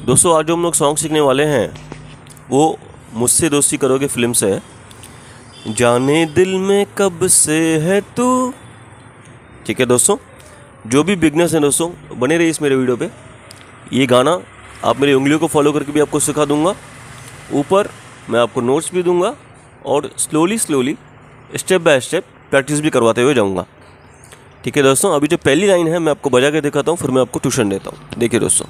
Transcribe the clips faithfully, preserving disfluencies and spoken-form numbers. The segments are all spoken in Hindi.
दोस्तों आज जो हम लोग सॉन्ग सीखने वाले हैं वो मुझसे दोस्ती करोगे फिल्म से है। जाने दिल में कब से है तू। ठीक है दोस्तों, जो भी बिगनर्स हैं दोस्तों बने रहिए इस मेरे वीडियो पे। ये गाना आप मेरी उंगलियों को फॉलो करके भी आपको सिखा दूंगा। ऊपर मैं आपको नोट्स भी दूंगा और slowly slowly step by step practice भी करवाते हुए जाऊंगा। ठीक है दोस्तों, अभी जो पहली लाइन है मैं आपको बजा के दिखाता हूँ, फिर मैं आपको ट्यूशन देता हूँ। देखिए दोस्तों,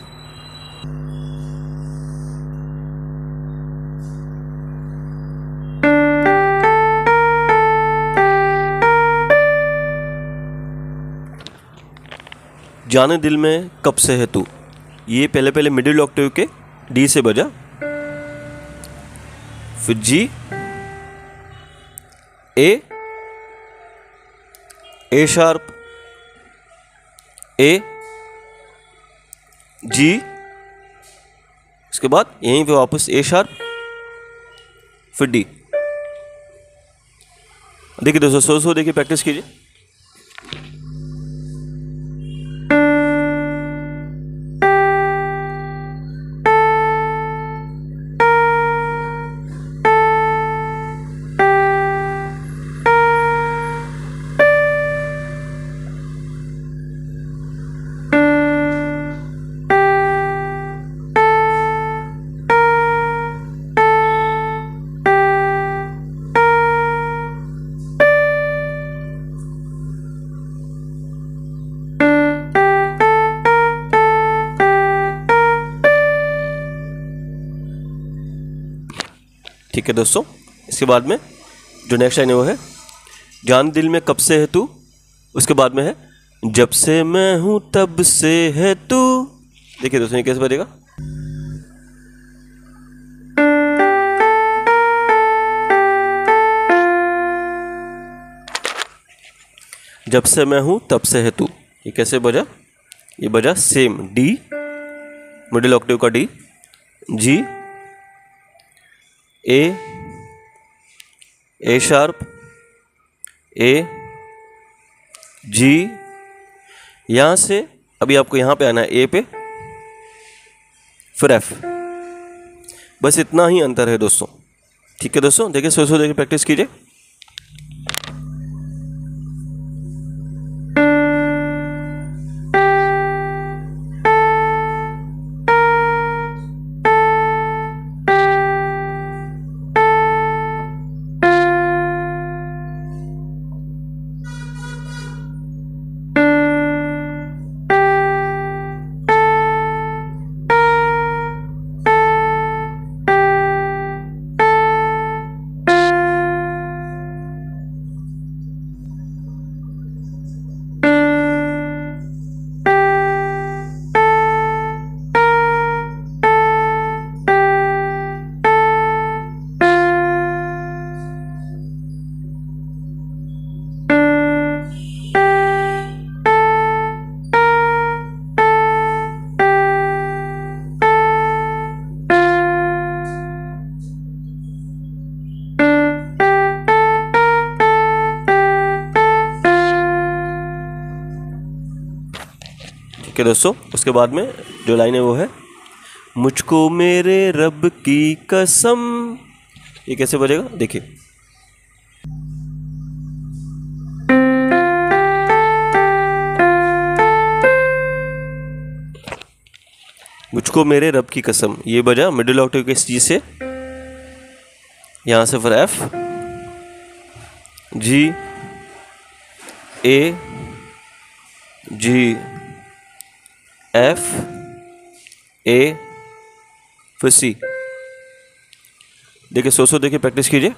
जाने दिल में कब से है तू, ये पहले पहले मिडिल ऑक्टेव के डी से बजा, फिर जी, ए, ए शार्प, ए, जी, इसके बाद यहीं पे वापस ए शार्प, फिर डी। देखिए दोस्तों, सो सो देखिए, प्रैक्टिस कीजिए। ठीक है दोस्तों, इसके बाद में जो नेक्स्ट लाइन है वो है जान दिल में कब से है तू। उसके बाद में है जब से मैं हूं तब से है तू। देखिए दोस्तों, ये कैसे बजेगा। जब से मैं हूं तब से है तू, ये कैसे बजा। ये बजा सेम डी, मिडिल ऑक्टेव का D, G, A, A sharp, A, G. यहां से अभी आपको यहां पे आना है ए पे, फिर एफ। बस इतना ही अंतर है दोस्तों। ठीक है दोस्तों, देखिए सो सो देखिए, प्रैक्टिस कीजिए। ठीक है दोस्तों, उसके बाद में जो लाइन है वो है मुझको मेरे रब की कसम। ये कैसे बजेगा, देखिए। मुझको मेरे रब की कसम, ये बजा मिडिल ऑक्टेव के सी से, यहां से फिर एफ, जी, ए, जी, एफ, ए, फिर सी। देखिए सो सो देखिए, प्रैक्टिस कीजिए।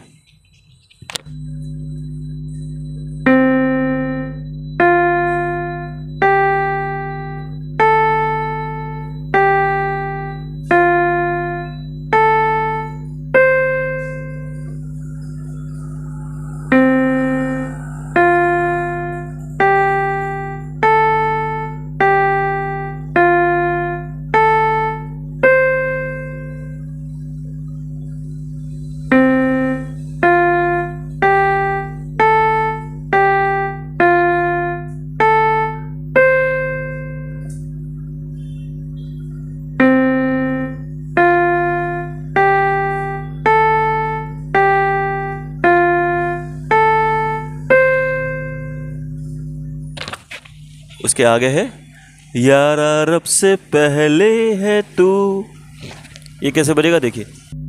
उसके आगे है यारा रब से पहले है तू। ये कैसे बजेगा देखिए।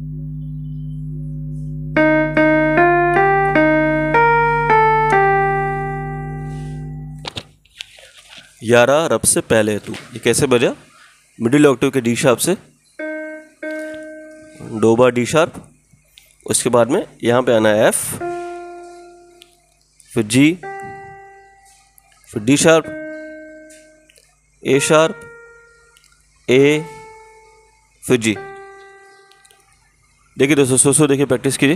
यारा रब से पहले है तू, ये कैसे बजा? मिडिल ऑक्टेव के डी शार्प से, दो बार डी शार्प, उसके बाद में यहाँ पे आना है एफ, फिर जी, फिर D sharp, A sharp, A, फिर जी। देखिए दोस्तों, सो सो देखिए, प्रैक्टिस कीजिए।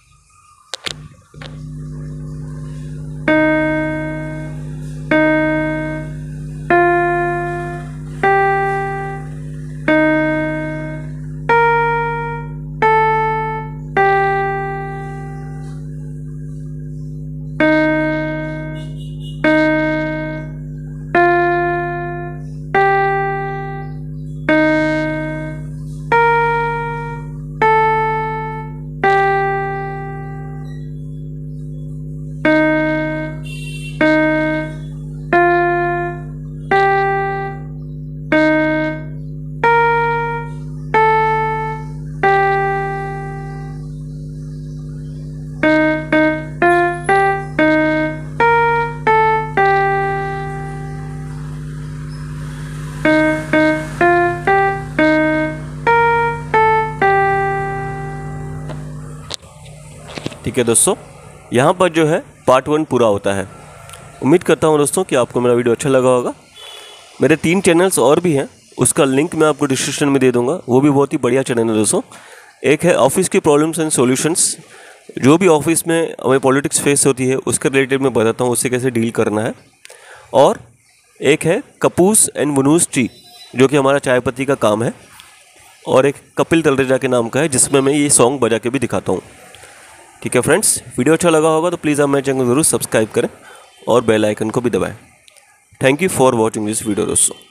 ठीक है दोस्तों, यहाँ पर जो है पार्ट वन पूरा होता है। उम्मीद करता हूँ दोस्तों कि आपको मेरा वीडियो अच्छा लगा होगा। मेरे तीन चैनल्स और भी हैं, उसका लिंक मैं आपको डिस्क्रिप्शन में दे दूँगा। वो भी बहुत ही बढ़िया चैनल है दोस्तों। एक है ऑफिस की प्रॉब्लम्स एंड सॉल्यूशंस, जो भी ऑफिस में हमें पॉलिटिक्स फेस होती है उसके रिलेटेड मैं बताता हूँ, उससे कैसे डील करना है। और एक है कपूस एंड वनूस टी, जो कि हमारा चाय पत्ती का काम है। और एक कपिल तलरेजा के नाम का है, जिसमें मैं ये सॉन्ग बजा के भी दिखाता हूँ। ठीक है फ्रेंड्स, वीडियो अच्छा लगा होगा तो प्लीज़ आप मेरे चैनल को ज़रूर सब्सक्राइब करें और बेल आइकन को भी दबाएं। Thank you for watching this video दोस्तों।